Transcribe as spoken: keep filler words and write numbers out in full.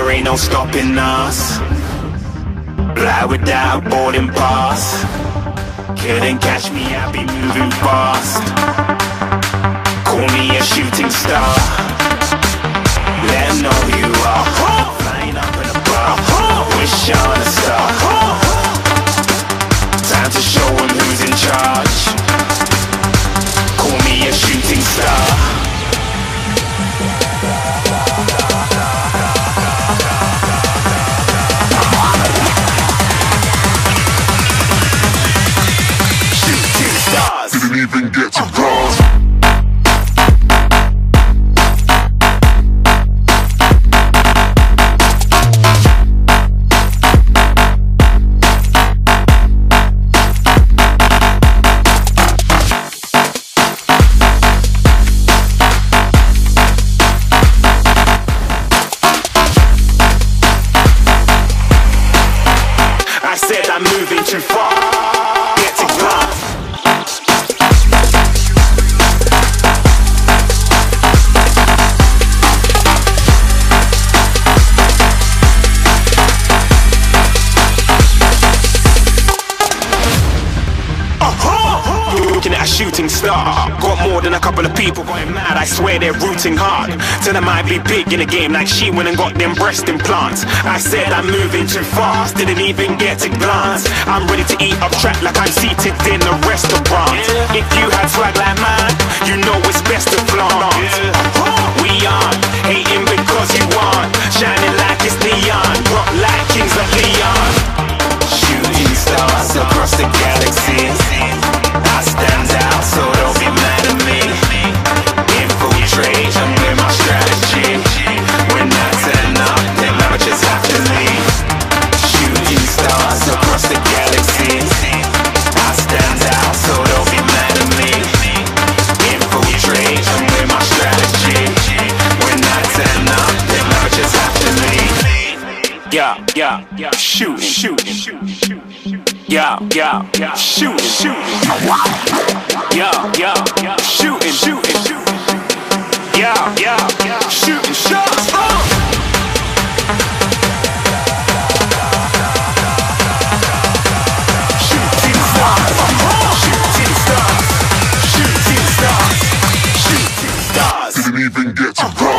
there ain't no stopping us. Fly without boarding pass. Couldn't catch me, I be moving fast. Call me a shooting star. Let 'em know who you are. Flying up in a bar, wish on a star. Time to show 'em who's in charge. Call me a shooting star. Didn't even get to cross. I said I'm moving too far. Get to glass. Looking at a shooting star. Got more than a couple of people going mad, I swear they're rooting hard. Tell them I be big in the game like she went and got them breast implants. I said I'm moving too fast, didn't even get to glance. I'm ready to eat up track like I'm seated in a restaurant. If you had swag like mine, you know it's best to flaunt. We aren't hating because you aren't shining like it's neon, rock like kings of Leon. Shooting stars across the galaxy. I stand out, so don't be mad at me. Infiltrate, I'm with my strategy. When I turn up, them amateurs have to leave. Shooting stars across the galaxy. I stand out, so don't be mad at me. Infiltrate, I'm with my strategy. When I turn up, them amateurs have to leave. Yeah, yeah, yeah, shooting, shooting, shooting, shooting. Yeah, yeah, yeah, shooting, shooting. Yeah, yeah, yeah, shooting, shooting, shooting. Yeah, yeah, yeah, shooting shots. Uh. Shooting stars, shooting stars, shooting stars, shooting stars. Didn't even get to cross.